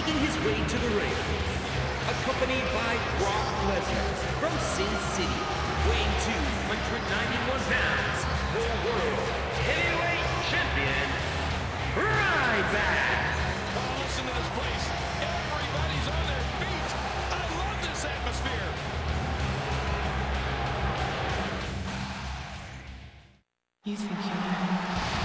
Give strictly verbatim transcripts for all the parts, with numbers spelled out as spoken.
making his way to the ring, accompanied by Brock Lesnar from Sin City, weighing two hundred ninety-one pounds, the World Heavyweight Champion, Rbyack. Oh, listen to this place. Everybody's on their feet. I love this atmosphere. You think you know?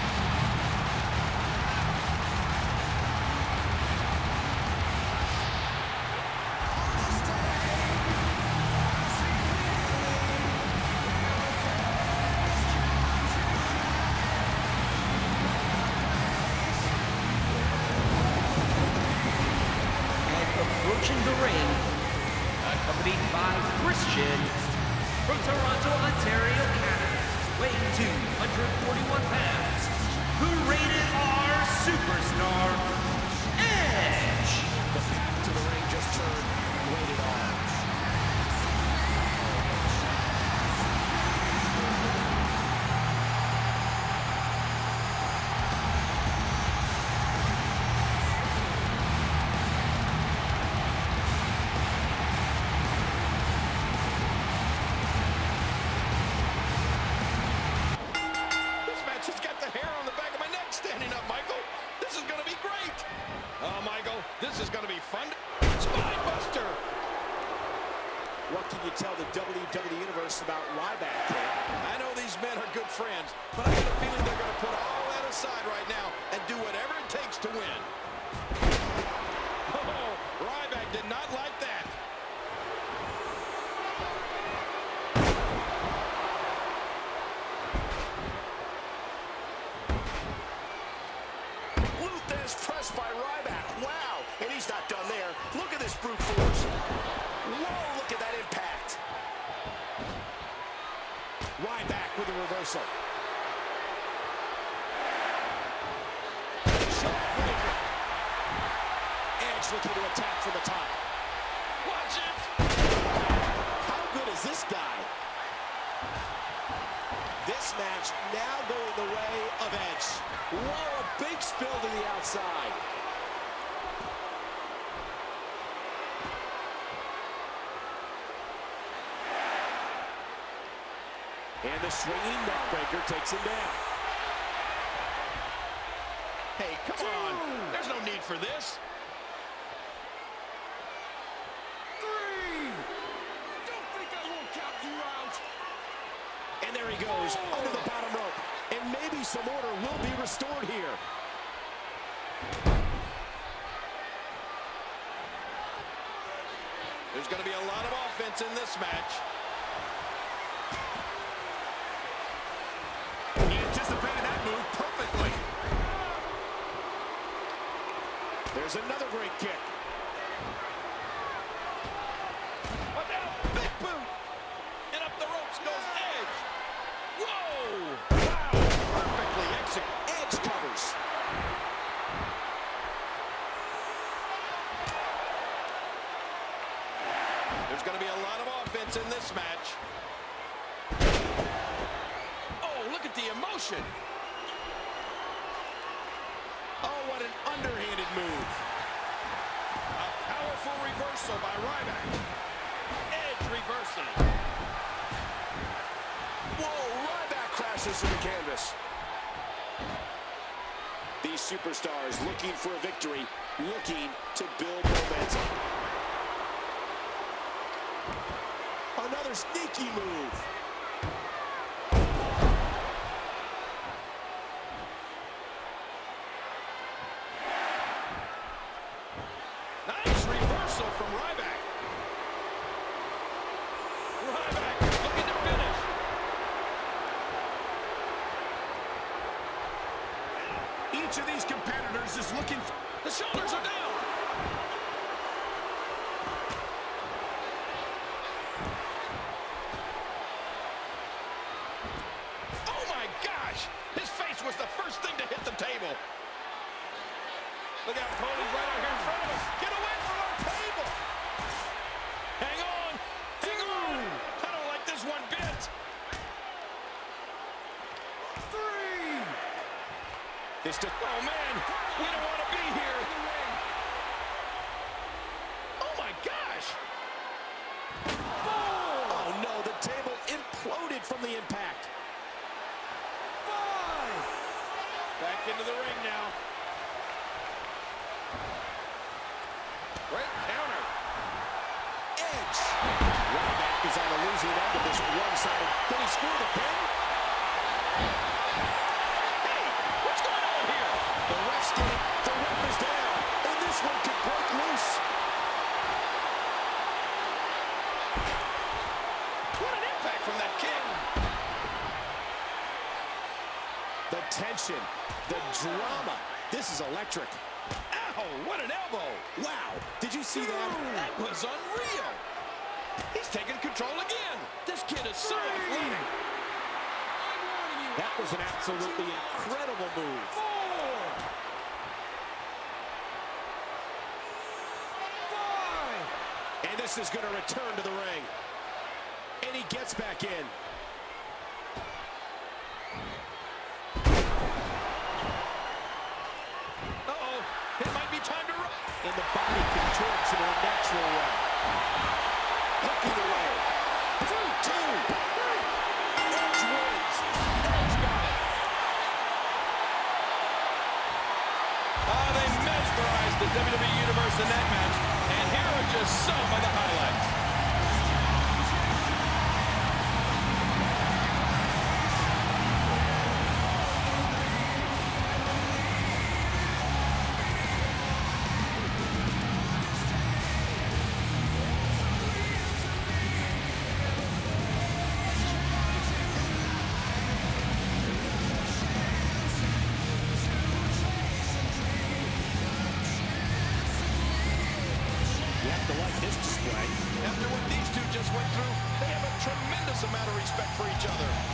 Approaching the ring, accompanied by Christian from Toronto, Ontario, Canada, weighing two hundred forty-one pounds, the rated R superstar, Edge. The path to the ring just turned rated R. This is going to be fun. Spine buster. What can you tell the W W E Universe about Rbyack, King? I know these men are good friends, but I have a feeling they're going to put all that aside right now and do whatever it takes to win. Oh, Rbyack did not like that. Luthes pressed by Rbyack. Wow. And he's not done there. Look at this brute force. Whoa, look at that impact. Rbyack with a reversal. Shotbreaker. Edge looking to attack from the top. Watch it. How good is this guy? This match now going the way of Edge. Whoa, a big spill to the outside. And the swinging neckbreaker takes him down. Hey, come on. There's no need for this. Three. Don't think I won't count you out. And there he goes, oh. under the bottom rope. And maybe some order will be restored here. There's going to be a lot of offense in this match. He anticipated that move perfectly. There's another great kick. Watch out, big boot. And up the ropes goes Edge. Whoa! Wow, perfectly executed. Edge covers. There's going to be a lot of offense in this match. Oh, look at the emotion. Oh, what an underhanded move. A powerful reversal by Rbyack. Edge reversing. Whoa, Rbyack crashes to the canvas. These superstars looking for a victory, looking to build momentum. Another sneaky move. Nice reversal from Rbyack. Rbyack looking to finish. Each of these competitors is looking for... The shoulders are down. Oh my gosh! His face was the first thing to hit the table. Look out, Cody's right out here in front of us. Get away from our table! Hang on! Hang on! I don't like this one bit. Three! This just, oh man, we don't want to be here. right from the impact. Five. Back into the ring now. Great counter. Edge. Rbyack is on the losing end of this one-sided. Did he score the pin? Hey, what's going on here? The ref's getting, the ref is down, and this one could break loose. What an impact from that kick. The tension, the drama. This is electric. Ow, what an elbow. Wow, did you see that? That was unreal. He's taking control again. This kid is so athletic. That was an absolutely incredible move. Four. Five. And this is going to return to the ring. And he gets back in. Uh-oh, it might be time to run. And the body contorts in a natural way. Looking away. Two, two. Edge wins. Edge got it. Oh, they mesmerized the W W E Universe in that match. And here are just some of the highlights. You have to like this display. After what these two just went through, they have a tremendous amount of respect for each other.